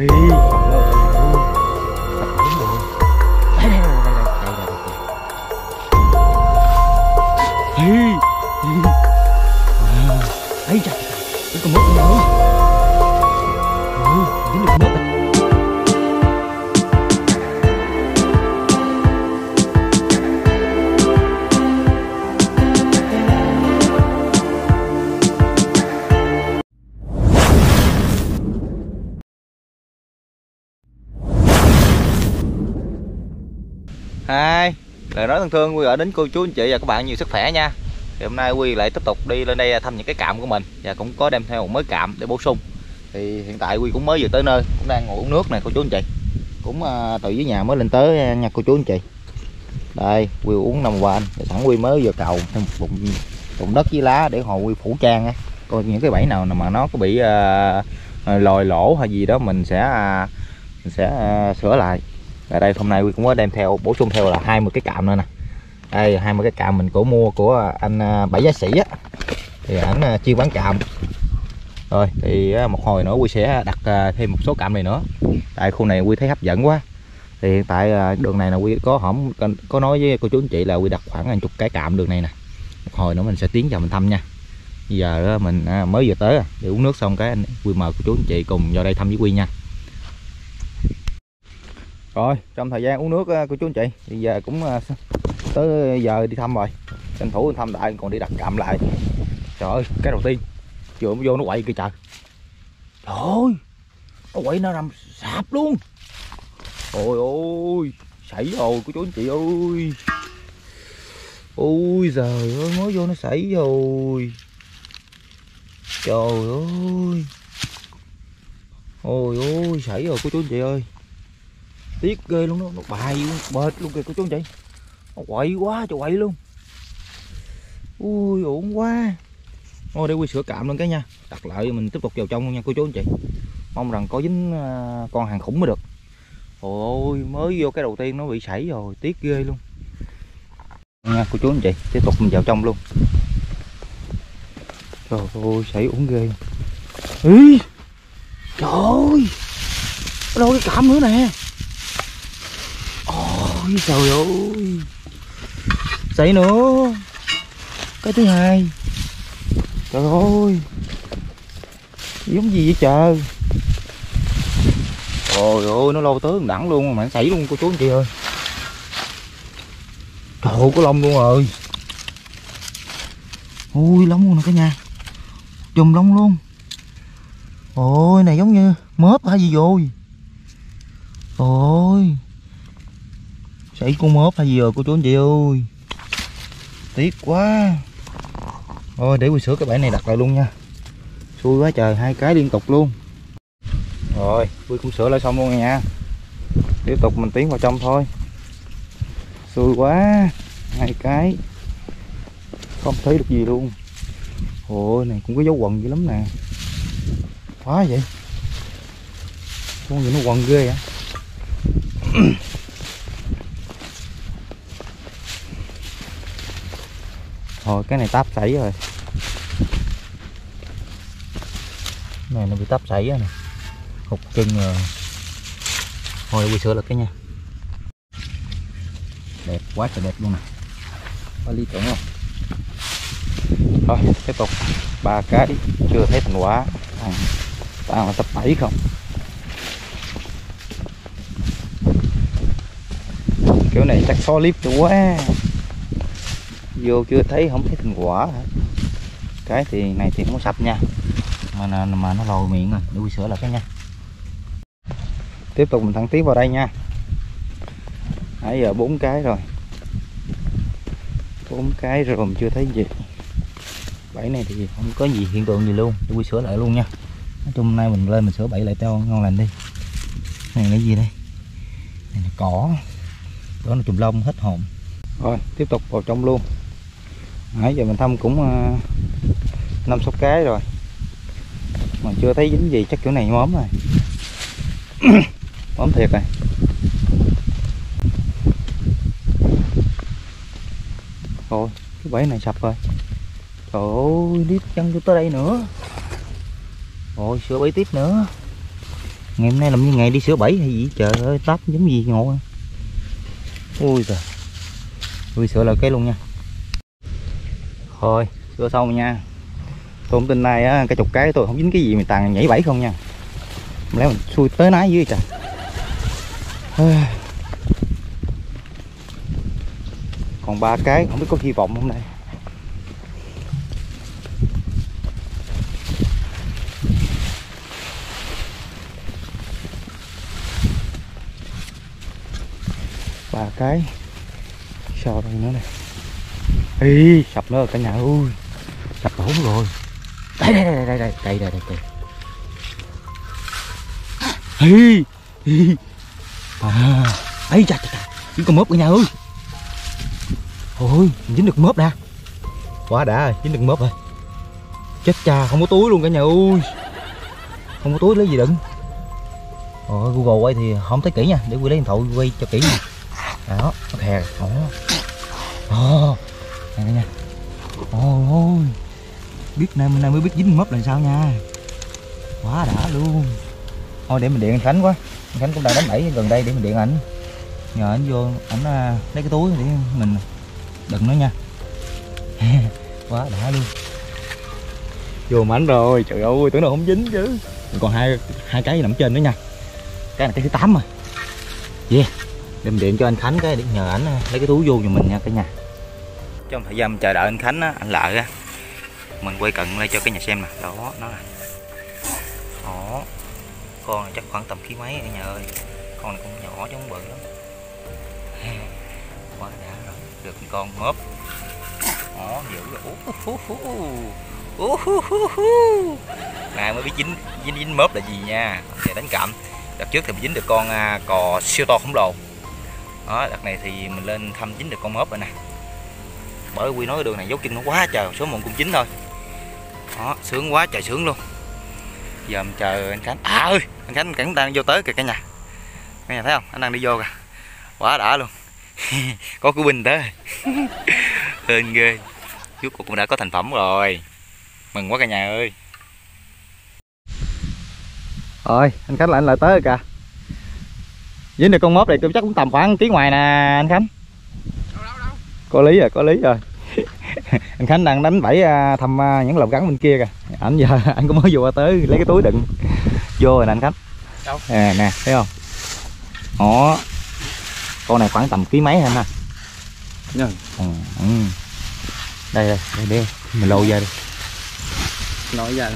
Ê, ấy chà, cái con mớp này ơi. Dính được con mớp này. Hai, lời nói thân thương Quy gửi đến cô chú anh chị và các bạn nhiều sức khỏe nha. Thì hôm nay Quy lại tiếp tục đi lên đây thăm những cái cạm của mình và cũng có đem theo một mới cạm để bổ sung. Thì hiện tại Quy cũng mới vừa tới nơi, cũng đang ngồi uống nước nè cô chú anh chị. Cũng từ dưới nhà mới lên tới nha cô chú anh chị. Đây, Quy uống 5 quanh, sẵn Quy mới vừa cào thêm một bụng đất với lá để hồi Quy phủ trang á. Coi những cái bẫy nào mà nó có bị lồi lỗ hay gì đó mình sẽ sửa lại. Ở đây hôm nay Quy cũng có đem theo bổ sung theo là 20 cái cạm nữa nè. Đây 20 cái cạm mình mua của anh Bảy Giá Sĩ á, thì ảnh chuyên bán cạm. Rồi thì một hồi nữa Quy sẽ đặt thêm một số cạm này nữa. Tại khu này Quy thấy hấp dẫn quá. Thì hiện tại đường này là Quy có nói với cô chú anh chị là Quy đặt khoảng 10 cái cạm đường này nè. Một hồi nữa mình sẽ tiến vào mình thăm nha. Bây giờ mình mới vừa tới để uống nước xong cái Quy mời cô chú anh chị cùng vào đây thăm với Quy nha. Rồi trong thời gian uống nước cô chú anh chị, bây giờ cũng tới giờ đi thăm rồi, tranh thủ thăm đại còn đi đặt cạm lại. Trời ơi, cái đầu tiên vừa mới vô nó quậy kìa trời. Trời ơi, nó quậy nó nằm sạp luôn. Ôi ôi, sảy rồi cô chú anh chị ơi. Ôi giời ơi, mới vô nó sảy rồi. Trời ơi. Ôi ôi, sảy rồi cô chú anh chị ơi. Tiếc ghê luôn đó, nó bài bệt luôn kìa cô chú anh chị. Nó quậy quá trời quậy luôn. Ui ổn quá. Thôi để Quy sửa cạm luôn cái nha. Đặt lại mình tiếp tục vào trong luôn nha cô chú anh chị. Mong rằng có dính con hàng khủng mới được. Ôi mới vô cái đầu tiên nó bị sảy rồi, tiếc ghê luôn. Nha cô chú anh chị, tiếp tục mình vào trong luôn. Trời ơi sảy uổng ghê. Ý, trời ơi, ở đâu cái cạm nữa nè. Ôi trời ơi, sảy nữa. Cái thứ hai. Trời ơi, giống gì vậy trời. Trời ơi, nó lâu tới đẳng luôn mà nó sảy luôn cô chú anh chị ơi. Trời ơi, có lông luôn rồi. Ui lông luôn nè cả nhà, chùm lông luôn. Ôi này giống như mớp hay gì rồi. Ôi sảy con mớp hay gì rồi cô chú anh chị ơi, tiếc quá. Thôi để Quy sửa cái bẫy này đặt lại luôn nha. Xui quá trời, 2 cái liên tục luôn. Rồi Quy cũng sửa lại xong luôn nha. Tiếp tục mình tiến vào trong thôi. Xui quá, 2 cái không thấy được gì luôn. Ôi này cũng có dấu quần dữ lắm nè. Quá vậy, con gì nó quần ghê vậy. Thôi cái này táp sảy rồi. Này nó bị táp sảy rồi nè, hụt chân rồi. Thôi Quy sửa lại cái nha. Đẹp quá trời đẹp luôn nè, có lý tưởng không. Thôi tiếp tục 3 cái chưa thấy thành quả, toàn là tập 7 không. Kiểu này chắc xóa clip quá, vô chưa thấy không thấy thành quả hả. Cái thì này thì không có sạch nha, mà nó lồi miệng rồi, để Quy sửa lại cái nha. Tiếp tục mình thẳng tiếp vào đây nha. Nãy giờ 4 cái rồi, 4 cái rồi mình chưa thấy gì. Bẫy này thì không có gì hiện tượng gì luôn, để Quy sửa lại luôn nha. Nói chung nay mình lên mình sửa bẫy lại cho ngon lành đi. Này là gì đây? Này là cỏ, đó là chùm lông hết hồn. Rồi tiếp tục vào trong luôn. Nãy giờ mình thăm cũng 5-6 cái rồi mà chưa thấy dính gì, chắc kiểu này móm rồi. Móm thiệt rồi. Rồi cái bẫy này sập rồi. Trời ơi, đi chân vô tới đây nữa. Rồi sửa bẫy tiếp nữa. Ngày hôm nay làm như ngày đi sửa bẫy hay gì, trời ơi táp giống gì ngộ. Ui trời, tôi sửa lại cái luôn nha. Thôi sửa xong nha. Tôi không tin nay á, cái chục cái tôi không dính cái gì mà toàn nhảy bẫy không nha. Lẽ mình xui tới nái dưới trời. Còn 3 cái không biết có hy vọng không đây. Ba cái sao đây nữa này. Ê, sập nữa rồi cả nhà ơi, sập đổ rồi. Đây đây đây đây đây đây đây đây. Ê, ê. À, ấy chà chà chà, dính con mớp cả nhà ơi. Ôi, dính được mớp nè. Quá đã rồi, dính được mớp rồi. Chết cha, không có túi luôn cả nhà ơi. Không có túi lấy gì đựng. Google quay thì không thấy kỹ nha, để Quy lấy điện thoại quay cho kỹ nha. Đó, ok. Này nha. Ôi, biết nay mới biết dính mớp là sao nha. Quá đã luôn. Thôi để mình điện anh Khánh quá. Anh Khánh cũng đang đánh bẫy gần đây để mình điện ảnh. Nhờ anh vô ảnh lấy cái túi để mình đừng nó nha. Quá đã luôn. Vô mảnh rồi, trời ơi, tưởng nào không dính chứ. Còn hai cái nằm trên nữa nha. Cái này cái thứ 8 rồi. Yeah. Để mình điện cho anh Khánh cái để nhờ ảnh lấy cái túi vô giùm mình nha cả nhà. Trong thời gian chờ đợi anh Khánh á, anh Lợi á, mình quay cận lên cho cái nhà xem nè. Đó, nó nè. Đó. Con này chắc khoảng tầm ký mấy cả nhà ơi. Con này cũng nhỏ chứ không bự lắm. Quá đã rồi, được con mớp. Đó, dữ rồi. Này mới biết dính mớp là gì nha. Để đánh cạm. Đợt trước thì mình dính được con cò siêu to khổng lồ. Đó, đợt này thì mình lên thăm dính được con mớp rồi nè. Bởi Quy nói cái đường này dấu chân nó quá trời, số mụn cũng dính thôi. Đó, sướng quá trời sướng luôn. Giờ mình chờ anh Khánh. À ơi, anh Khánh cũng đang vô tới kìa cả nhà. Cả nhà thấy không? Anh đang đi vô kìa. Quá đã luôn. Có của Bình tới. Hên ghê. Trước cuộc cũng đã có thành phẩm rồi. Mừng quá cả nhà ơi. Rồi, anh Khánh lại tới rồi kìa. Dính được con mớp này tôi chắc cũng tầm khoảng ký ngoài nè anh Khánh. Đâu. Có lý rồi. Anh Khánh đang đánh bẫy thăm những lồng gắn bên kia kìa. Anh giờ anh cũng mới vô tới lấy cái túi đựng vô rồi nè anh Khánh. Đâu? Nè thấy không? Đó. Con này khoảng tầm ký mấy anh ha. Đây mình lôi ra đi. Lôi ra.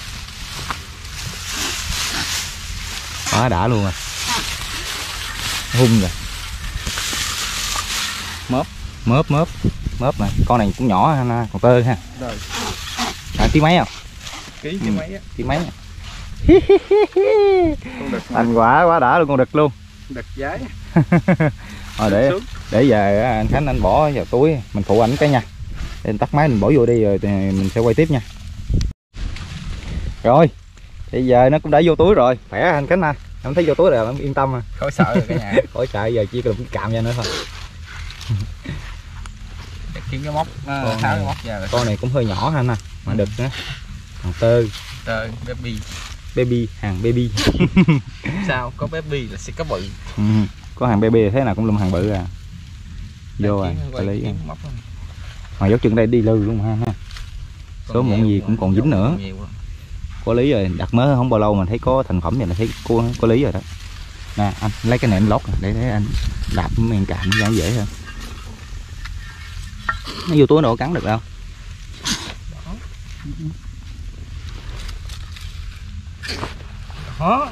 Quá đã luôn rồi. Hung rồi. Mớp này, con này cũng nhỏ ha, còn tơ ha. Rồi. Ký mấy không? Ký mấy á? Ký mấy. Anh quá đã luôn, con đực luôn. Đực giấy. Rồi để giờ anh Khánh anh bỏ vào túi, mình phụ ảnh cái nha. Để anh tắt máy mình bỏ vô đi rồi thì mình sẽ quay tiếp nha. Rồi, bây giờ nó cũng đã vô túi rồi, khỏe anh Khánh ha. Em thấy vô túi rồi em yên tâm à. Khỏi sợ rồi cả nhà. Khỏi sợ, giờ chỉ cần cạm ra nữa thôi. Để kiếm cái móc, tháo cái móc ra rồi. Con này cũng hơi nhỏ ha anh ha, mà đực nữa. Còn tơ baby, hàng baby. Sao có baby là sẽ có bự. Có hàng baby thế nào cũng luôn hàng bự à. Vô à, xử lý. Mà dấu chân đây đi lư luôn ha. Số mụn gì cũng còn dính nữa. Có lý rồi, đặt mới không bao lâu mà thấy có thành phẩm vậy là thấy có lý rồi đó. Nè anh lấy cái nệm lót để anh đạp miệng cạm ra dễ hơn. Nó vô túi đâu cắn được đâu. Đó.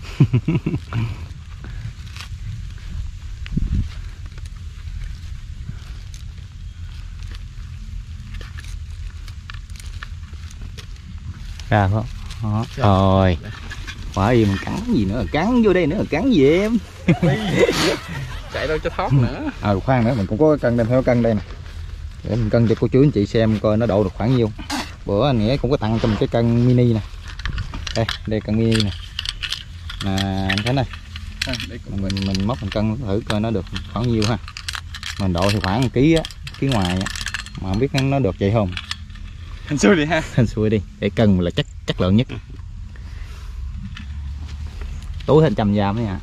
Ra không? Đó. Rồi. Quả gì mình cắn gì nữa, cắn vô đây nữa, cắn gì em. Chạy đâu cho thoát nữa. Khoan nữa, mình cũng có cân đem theo cân đây nè. Để mình cân cho cô chú anh chị xem coi nó độ được khoảng nhiêu. Bữa anh Nghĩa cũng có tặng cho mình cái cân mini nè. Đây cân mini nè. Nè anh Khánh ơi. Mình móc mình cân thử coi nó được khoảng nhiêu ha. Mình độ thì khoảng 1 ký á, ký ngoài á. Mà không biết nó được vậy không. Hên xui đi ha. Hên xui đi, để cân là chắc lượng nhất. túi hết 100 gram đấy nha.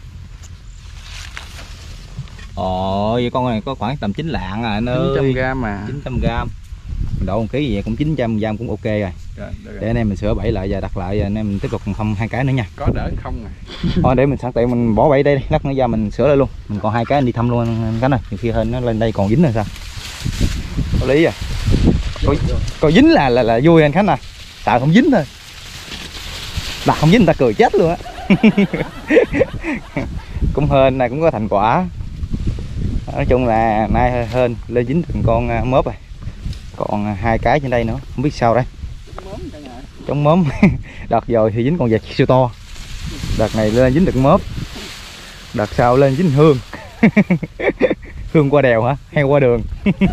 Ồ, vậy con này có khoảng tầm 9 lạng à anh ơi. 900 gram mà. 900 gram. Độ 1 kg vậy cũng 900 gram cũng ok rồi. Để anh em mình sửa bẫy lại và đặt lại, anh em mình tiếp tục thăm 2 cái nữa nha. Có đỡ không à. Thôi để mình sẵn tiện mình bỏ bẫy đây đi, lát nữa ra mình sửa lại luôn. Mình còn 2 cái anh đi thăm luôn anh Khánh ơi. Nhiều khi hên nó lên đây còn dính rồi sao? Có lý à. Có dính là vui anh Khánh à. Sợ không dính thôi. Đặt không dính người ta cười chết luôn á. Cũng hên này cũng có thành quả. Nói chung là nay hên lên dính từng con mớp rồi. Còn 2 cái trên đây nữa, không biết sao đây. Chống mớm. Đợt rồi thì dính con vẹt siêu to. Đợt này lên dính được mớp. Đợt sau lên dính hương. Hương qua đèo hả? Hay qua đường?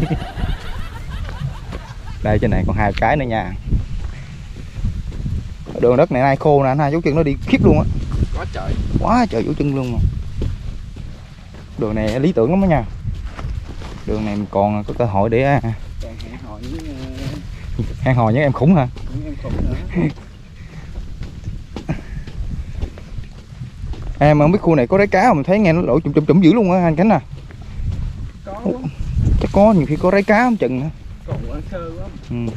Đây trên này còn 2 cái nữa nha. Đường đất này nay khô nè, hai dấu chân nó đi khiếp luôn á. Quá trời. Quá trời dấu chân luôn mà. Đường này lý tưởng lắm đó nha. Đường này mình còn có cơ hội để hẹn hò với em khủng hả? Những em khủng nữa. Em không biết khu này có rái cá, mình thấy nghe nó lỗ chụm dữ luôn á anh Khánh à. Có. Chắc có, nhiều khi có rái cá không chừng nữa. Còn ăn sơ quá. Ừ.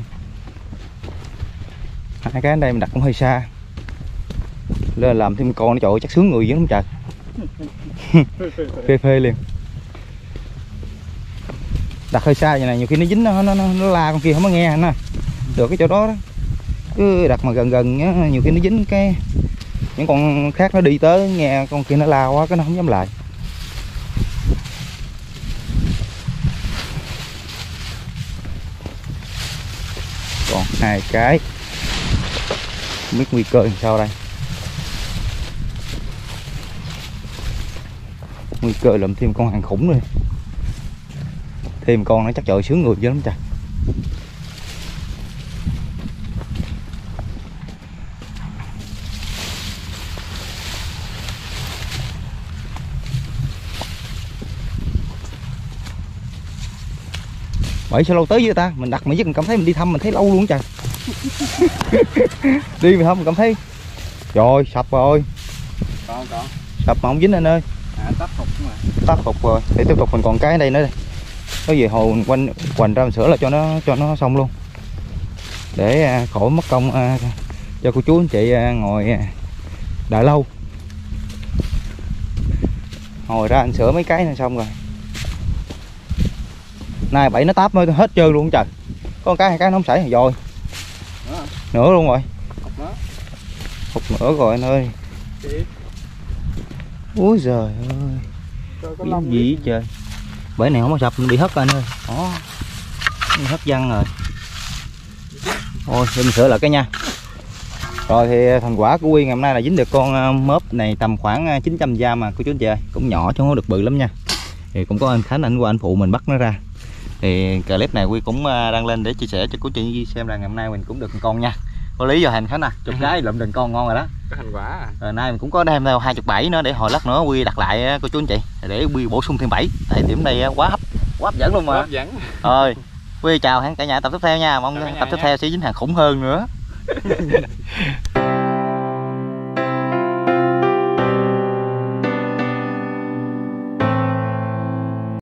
2 cái ở đây mình đặt cũng hơi xa. Lên làm thêm con nó trời ơi, chắc sướng người dữ lắm trời. Phê phê liền. Đặt hơi xa vậy này nhiều khi nó dính nó la con kia không có nghe anh à. Được cái chỗ đó đó. Cứ đặt mà gần gần nhá, nhiều khi nó dính cái những con khác nó đi tới nghe con kia nó la quá cái nó không dám lại. Còn 2 cái. Không biết nguy cơ làm sao đây. Nguy cơ lượm thêm con hàng khủng nữa. Thêm con nó chắc trời sướng người dữ lắm trời. Bởi sao lâu tới với ta, mình đặt mà giết mình cảm thấy mình đi thăm mình thấy lâu luôn trời. Đi mà không mình cảm thấy rồi sập rồi. Còn. Sập mà không dính anh ơi. Tắt phục mà. Tắt phục rồi. Để tiếp tục mình còn cái ở đây nữa đây. Có gì hồi mình quanh ra mình sửa là cho nó xong luôn. Để khỏi mất công cho cô chú anh chị ngồi đợi lâu. Hồi ra anh sửa mấy cái này xong rồi. Nay bẫy nó táp mới hết trơn luôn trời. Có 2 cái nó không xảy rồi. Nữa luôn rồi. Hụt nữa rồi anh ơi. Úi giời ơi. Cái gì trời. Bẫy này không có sập bị hất anh ơi. Đó. Hất văng rồi. Thôi để mình sửa lại cái nha. Rồi thì thành quả của Quy ngày hôm nay là dính được con mớp này tầm khoảng 900 gram mà cô chú anh chị ơi. Cũng nhỏ chứ không có được bự lắm nha. Thì cũng có anh Khánh anh qua anh phụ mình bắt nó ra. Thì clip này Quy cũng đăng lên để chia sẻ cho cô chị xem là ngày hôm nay mình cũng được một con nha. Có lý do hành Khánh à, chục cái lụm đừng con ngon rồi đó. Có thành quả à. Rồi nay mình cũng có đem theo 20 bẫy nữa để hồi lát nữa Quy đặt lại cô chú anh chị để Quy bổ sung thêm bẫy. Tại điểm đây quá hấp dẫn luôn mà. Hấp dẫn. Rồi Quy chào cả nhà tập tiếp theo nha, mong tập tiếp theo sẽ dính hàng khủng hơn nữa.